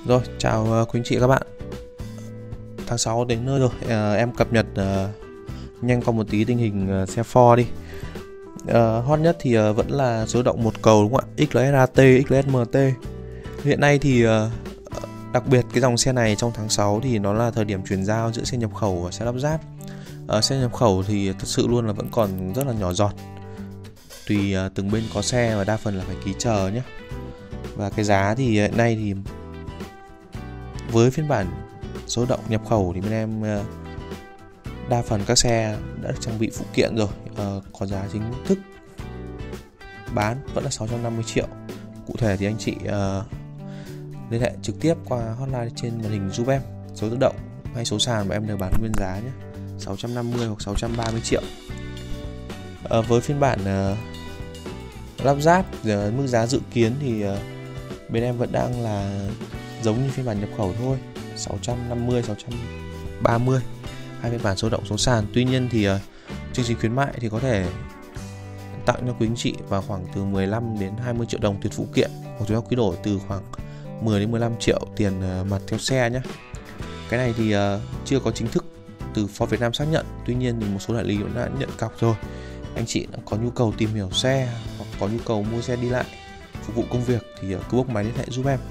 Rồi, chào quý anh chị các bạn. Tháng 6 đến nơi rồi, em cập nhật nhanh qua một tí tình hình xe Ford đi. Hot nhất thì vẫn là số động một cầu đúng không ạ? XLSAT, XLSMT. Hiện nay thì đặc biệt cái dòng xe này trong tháng 6 thì nó là thời điểm chuyển giao giữa xe nhập khẩu và xe lắp ráp. Xe nhập khẩu thì thật sự luôn là vẫn còn rất là nhỏ giọt. Tùy từng bên có xe và đa phần là phải ký chờ nhé. Và cái giá thì hiện nay thì với phiên bản số động nhập khẩu thì bên em đa phần các xe đã được trang bị phụ kiện rồi, có giá chính thức bán vẫn là 650 triệu. Cụ thể thì anh chị liên hệ trực tiếp qua hotline trên màn hình giúp em, số tự động hay số sàn mà em đều bán nguyên giá nhé, 650 hoặc 630 triệu. Với phiên bản lắp ráp mức giá dự kiến thì bên em vẫn đang là giống như phiên bản nhập khẩu thôi, 650, 630, hai phiên bản số động số sàn. Tuy nhiên thì chương trình khuyến mại thì có thể tặng cho quý anh chị vào khoảng từ 15 đến 20 triệu đồng tiền phụ kiện, hoặc chúng ta quy đổi từ khoảng 10 đến 15 triệu tiền mặt theo xe nhé. Cái này thì chưa có chính thức từ Ford Việt Nam xác nhận, tuy nhiên thì một số đại lý cũng đã nhận cọc rồi. Anh chị có nhu cầu tìm hiểu xe hoặc có nhu cầu mua xe đi lại phục vụ công việc thì cứ bốc máy liên hệ giúp em.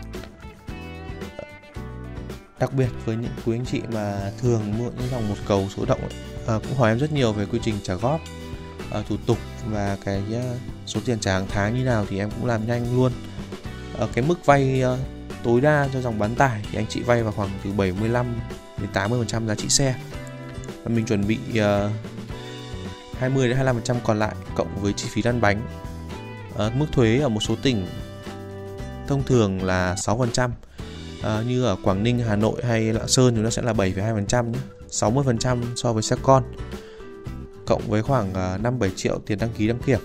Đặc biệt với những quý anh chị mà thường mua những dòng một cầu số động cũng hỏi em rất nhiều về quy trình trả góp, thủ tục và cái số tiền trả hàng tháng như nào thì em cũng làm nhanh luôn. Cái mức vay tối đa cho dòng bán tải thì anh chị vay vào khoảng từ 75 đến 80% giá trị xe. Và mình chuẩn bị 20 đến 25% còn lại cộng với chi phí lăn bánh. Mức thuế ở một số tỉnh thông thường là 6%. Như ở Quảng Ninh, Hà Nội hay Lạng Sơn thì nó sẽ là 7,2% nhé, 60% so với xe con, cộng với khoảng 5-7 triệu tiền đăng ký đăng kiểm.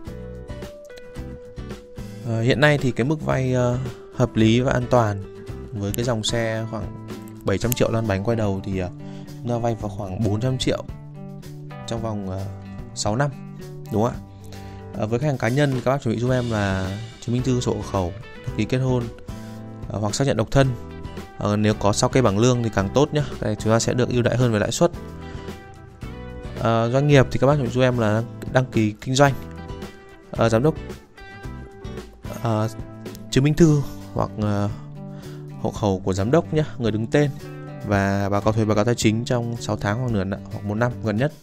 Hiện nay thì cái mức vay hợp lý và an toàn với cái dòng xe khoảng 700 triệu lăn bánh quay đầu thì nó vay vào khoảng 400 triệu trong vòng 6 năm, đúng không ạ? Với khách hàng cá nhân, các bác chuẩn bị giúp em là chứng minh thư, sổ hộ khẩu, đăng ký kết hôn hoặc xác nhận độc thân. Nếu có sao kê bảng lương thì càng tốt nhé, đây chúng ta sẽ được ưu đãi hơn về lãi suất. Doanh nghiệp thì các bác chuẩn bị giúp em là đăng ký kinh doanh, giám đốc, chứng minh thư hoặc hộ khẩu của giám đốc nhé, người đứng tên, và báo cáo thuế, báo cáo tài chính trong 6 tháng hoặc nửa hoặc 1 năm gần nhất.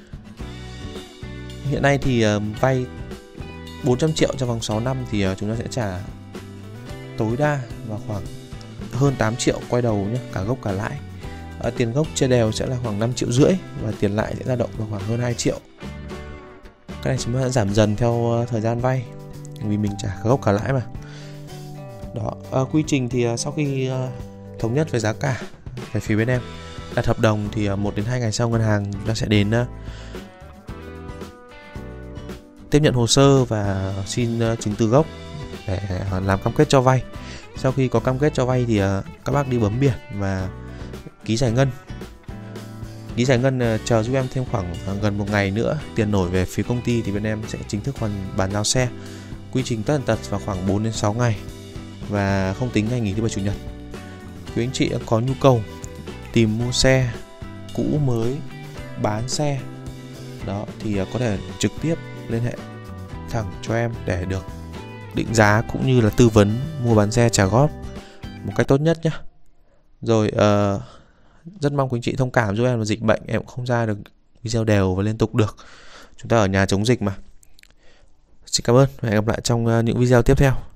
Hiện nay thì vay 400 triệu trong vòng 6 năm thì chúng ta sẽ trả tối đa vào khoảng hơn 8 triệu quay đầu nhé, cả gốc cả lãi. Tiền gốc chia đều sẽ là khoảng 5,5 triệu và tiền lãi sẽ dao động vào khoảng hơn 2 triệu. Cái này chúng ta sẽ giảm dần theo thời gian vay vì mình trả cả gốc cả lãi mà. Đó, quy trình thì sau khi thống nhất về giá cả về phía bên em đặt hợp đồng thì 1 đến 2 ngày sau ngân hàng chúng ta sẽ đến tiếp nhận hồ sơ và xin chứng từ gốc để làm cam kết cho vay. Sau khi có cam kết cho vay thì các bác đi bấm biển và ký giải ngân. Ký giải ngân chờ giúp em thêm khoảng gần 1 ngày nữa, tiền nổi về phía công ty thì bên em sẽ chính thức bàn giao xe. Quy trình tất tần tật vào khoảng 4 đến 6 ngày và không tính ngày nghỉ thứ Bảy Chủ nhật. Quý anh chị có nhu cầu tìm mua xe cũ mới, bán xe đó thì có thể trực tiếp liên hệ thẳng cho em để được định giá cũng như là tư vấn mua bán xe trả góp một cách tốt nhất nhé. Rồi rất mong quý anh chị thông cảm giúp em là dịch bệnh, em cũng không ra được video đều và liên tục được. Chúng ta ở nhà chống dịch mà. Xin cảm ơn và hẹn gặp lại trong những video tiếp theo.